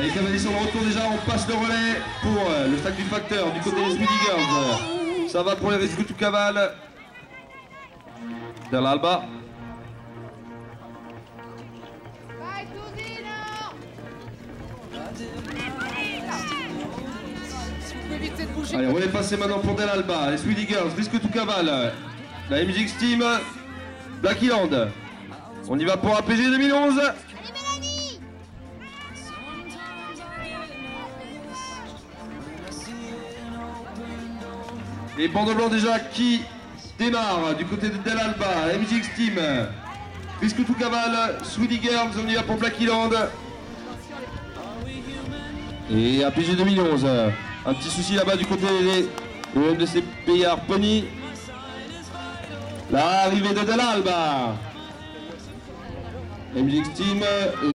Les cavaliers sont de retour déjà, on passe le relais pour le stack du facteur du côté des Speedy Girls. Ça va pour les Rescue to Caval. Vers l'Alba. Allez, on est passé maintenant pour Del Alba, les Speedy Girls, Risque to Caval, la MGX Team, Black Island. On y va pour APG 2011. Les bandeaux blancs déjà qui démarrent du côté de Del Alba, MGX Team, Risque to Caval, Speedy Girls, on y va pour Black Island. Et APG 2011. Un petit souci là-bas du côté des de ces payards Pony. L'arrivée de Del Alba. MGX Team.